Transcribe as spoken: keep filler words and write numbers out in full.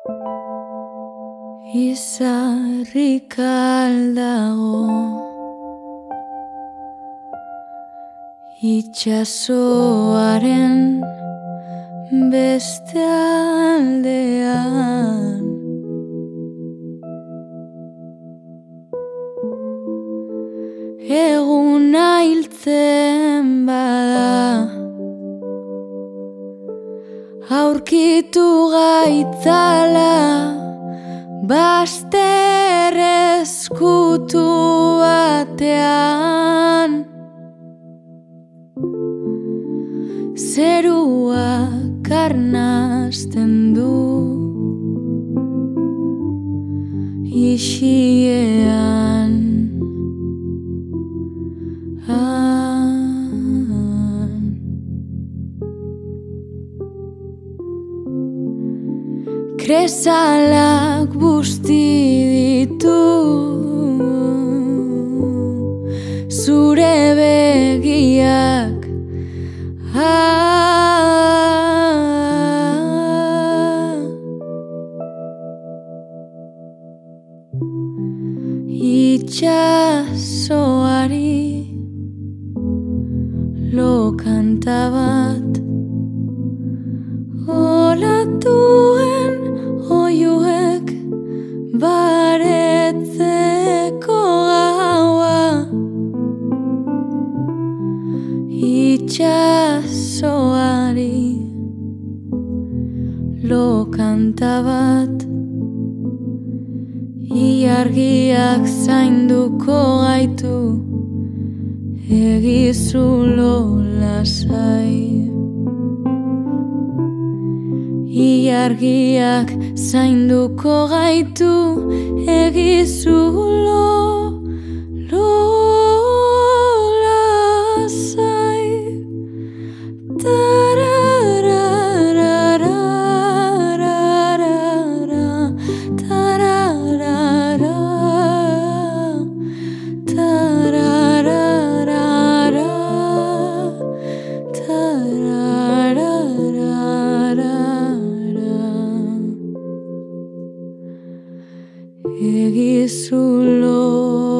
Izarrik aldago itxasoaren beste aldean. Eguna hiltzen bada aurkitu gaitzala baster eskutu batean. Zeruak arnasten du isiean. Kresalak busti ditu zure begiak. Itxasoari lo kanta bat olatuen oiuek baretzeko gaua. Itxasoari lo kanta bat ilargiak zainduko gaitu egizulo lasai. Ilargiak zainduko gaitu egizulo lo lasai. Tarararararara, tararara, tarararara, tarararara. Egizulo